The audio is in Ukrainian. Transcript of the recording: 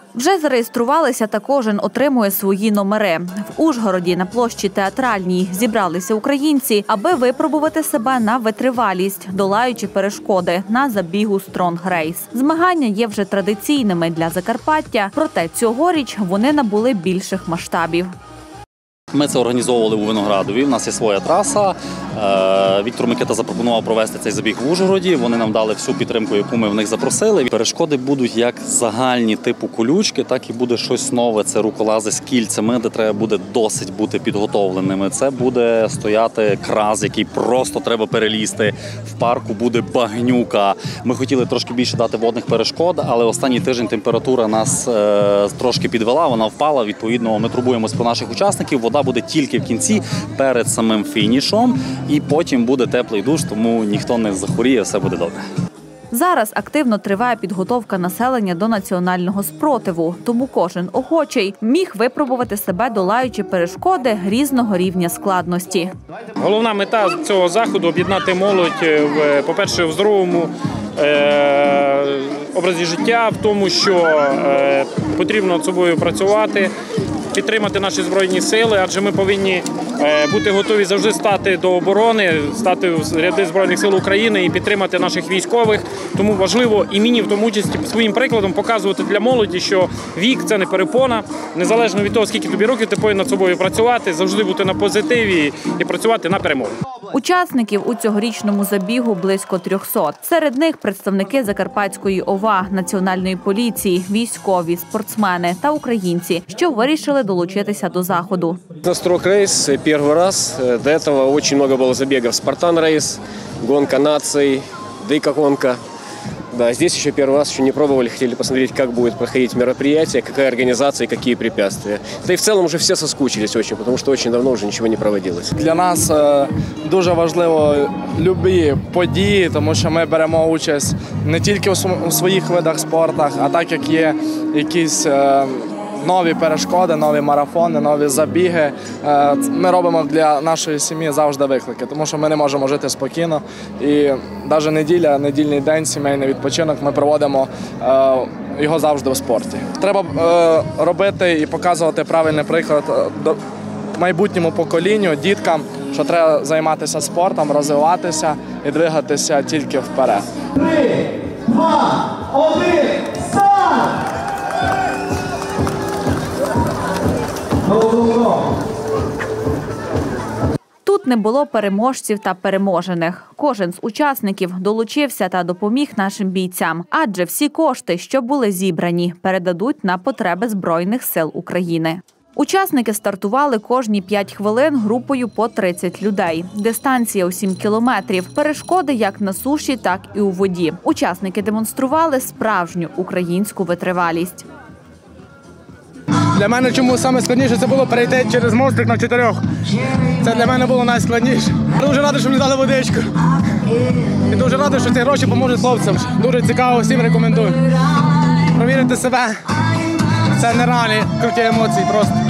Вже зареєструвалися та кожен отримує свої номери. В Ужгороді на площі Театральній зібралися українці, аби випробувати себе на витривалість, долаючи перешкоди на забігу Strong Race. Змагання є вже традиційними для Закарпаття, проте цьогоріч вони набули більших масштабів. Ми це організовували у Виноградові, у нас є своя траса. Віктор Микита запропонував провести цей забіг в Ужгороді, вони нам дали всю підтримку, яку ми в них запросили. Перешкоди будуть як загальні типу колючки, так і буде щось нове, це руколази з кільцями, де треба буде досить бути підготовленими. Це буде стояти краз, який просто треба перелізти. В парку буде багнюка. Ми хотіли трошки більше дати водних перешкод, але останній тиждень температура нас трошки підвела, вона впала. Відповідно, ми турбуємось про наших учасників. Вода буде тільки в кінці, перед самим фінішом, і потім буде теплий душ, тому ніхто не захворіє, все буде добре. Зараз активно триває підготовка населення до національного спротиву, тому кожен охочий міг випробувати себе, долаючи перешкоди різного рівня складності. Головна мета цього заходу – об'єднати молодь, по-перше, в здоровому образі життя, в тому, що потрібно над собою працювати, підтримати наші Збройні сили, адже ми повинні бути готові завжди стати до оборони, стати в ряди Збройних сил України і підтримати наших військових. Тому важливо і мені в тому числі своїм прикладом показувати для молоді, що вік – це не перепона. Незалежно від того, скільки тобі років, ти повинен над собою працювати, завжди бути на позитиві і працювати на перемогу. Учасників у цьогорічному забігу близько 300. Серед них представники Закарпатської ОВА, Національної поліції, військові, спортсмени та українці, що вирішили долучитися до заходу. На Strong Race первый раз. До этого очень много было забегов. Спартан Рейс, гонка наций, Дейка гонка. Да, здесь еще первый раз, еще не пробовали, хотели посмотреть, как будет проходить мероприятие, какая организация и какие препятствия. Да и в целом уже все соскучились очень, потому что очень давно уже ничего не проводилось. Для нас дуже важливо любі події, тому що ми беремо участь не тільки у своїх видах спорту, а так як є якісь нові перешкоди, нові марафони, нові забіги. Ми робимо для нашої сім'ї завжди виклики, тому що ми не можемо жити спокійно. І навіть неділя, недільний день, сімейний відпочинок, ми проводимо його завжди в спорті. Треба робити і показувати правильний приклад майбутньому поколінню, діткам, що треба займатися спортом, розвиватися і двигатися тільки вперед. 3, 2, 1, старт! Тут не було переможців та переможених. Кожен з учасників долучився та допоміг нашим бійцям. Адже всі кошти, що були зібрані, передадуть на потреби Збройних сил України. Учасники стартували кожні 5 хвилин групою по 30 людей. Дистанція у 7 кілометрів. Перешкоди як на суші, так і у воді. Учасники демонстрували справжню українську витривалість. Для мене чому саме складніше це було перейти через мостик на 4. Це для мене було найскладніше. Дуже радий, що мені дали водичку. І дуже радий, що ці гроші поможуть хлопцям. Дуже цікаво, всім рекомендую. Провірити себе – це нереальні круті емоції просто.